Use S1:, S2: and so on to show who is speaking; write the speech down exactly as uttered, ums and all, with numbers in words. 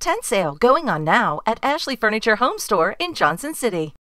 S1: tent sale going on now at Ashley Furniture Home Store in Johnson City.